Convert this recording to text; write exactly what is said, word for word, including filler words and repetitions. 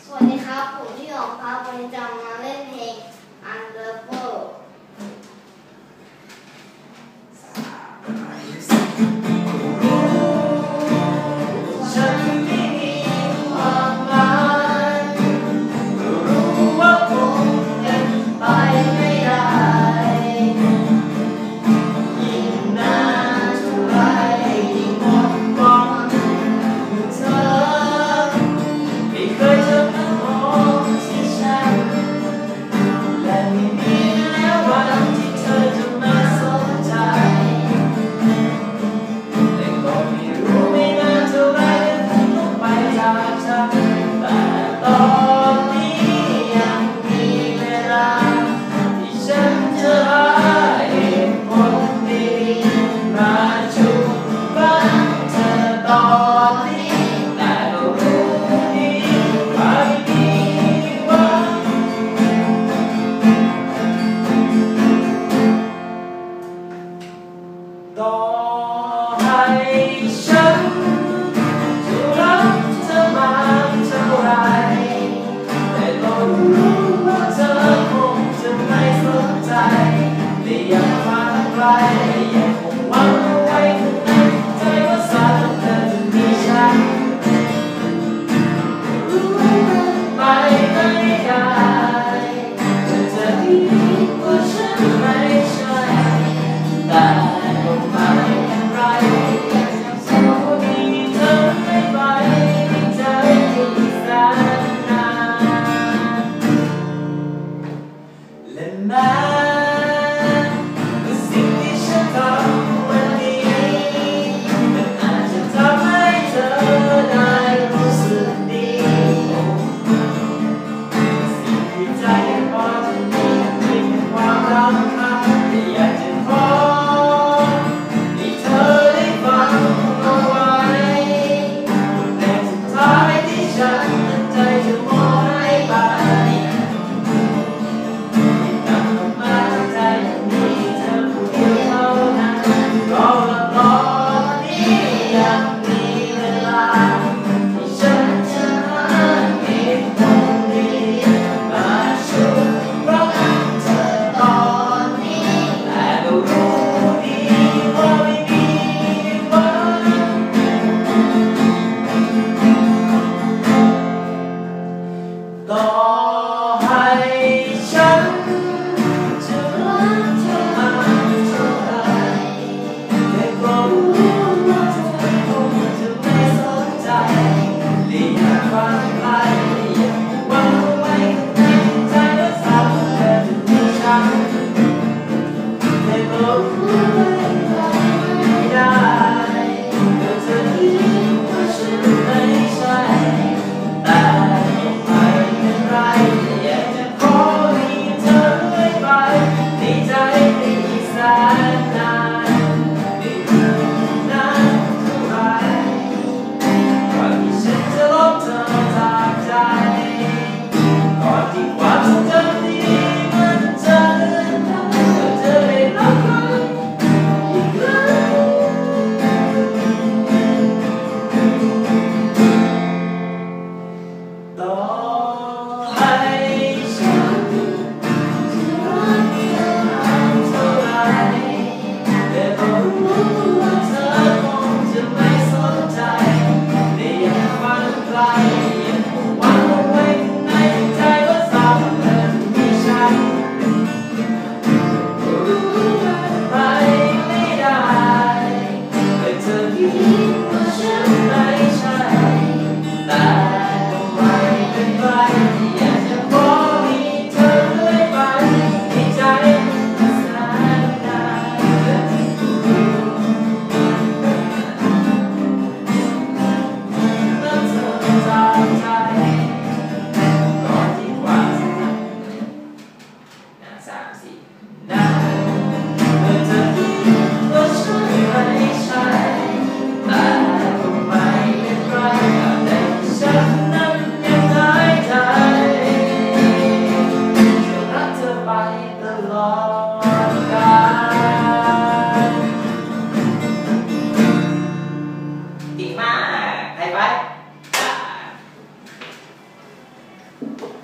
สวัสดีครับผมชื่อออกครับวันนี้จะมาเล่นเพลง Unlover ฉันไม่มีความหมายรู้ว่าคงเป็นไปไม่ได้ยิ่งนานเท่าไรยิ่งหมดหวังเธอไม่เคยจะมามองที่ฉันและไม่มีแล้ววันที่เธอจะมาสนใจแต่ก็ไม่รู้ไม่นานเท่าไรก็คงต้องไปจากฉันแต่ตอนนี้ยังมีเวลาที่ฉันจะหาเหตุผลดีๆมาชุบฝังเธอตอนนี้แต่ก็รู้ดีว่าไม่มีหวังต่อให้ฉันจะรักเธอมากเท่าไรแต่ก็รู้ว่าเธอคงจะไม่สนใจและยังฟังไกลและยังคงหวังเอาไว้ข้างในใจว่าสักวันเธอจะมีฉันรู้ว่ามันไปไม่ได้แต่เธอดีกว่าฉันไม่ใช่แต่ก็ไม่เป็นไรอยากจะสอนว่ามีเธอไม่ไปในใจที่แสนนานและแม้สิ่งที่ฉันทำวันนี้มันอาจจะทำให้เธอได้รู้สึกดีสิ่งที่ใจยังพอจะมีเป็นความรำคาญแต่อยากจะขอให้เธอได้ฟังเอาไว้ในสุดท้ายที่ฉันตั้งใจจะมอบให้ไปกลับมาจากใจยังมีเธอผู้เดียวเท่านั้นรอและตอนนี้ยังมีเวลาที่ฉันจะหาเหตุผลดีมาช่วยรักเธอตอนนี้แต่ก็รู้ดีว่าไม่มีวันต่อให้ฉันจะรักเธอมากเท่าไรแต่ก็รู้ว่าเธอคงจะไม่สนใจและอยากฟังใครอยากหวังเอาไว้ข้างในใจว่าสักวันเธอจะมีฉันแต่ก็รู้ว่าไม่ได้แต่เธอดีกว่าฉันไม่ใช่แต่ก็ไม่เป็นไรอยากจะขอให้เธอเรื่อยไปในใจที่แสนนานไม่รู้นานเท่าไรก่อนที่ฉันจะลบเธอจากใจก่อนที่ความทรงจำดีมันจะเลือนหายเธอจะได้รักกันอีกครั้งต่อให้ฉันจะรักเธอมากเท่าไรแต่ก็รู้ว่าเธอคงจะไม่สนใจและยังฟังไกลยังคงหวังเอาไว้ข้างในใจว่าสักวันเธอจะมีฉันก็รู้ว่าไปไม่ได้แต่เธอดีกว่าฉันไม่ใช่แต่ก็ไม่เป็นเ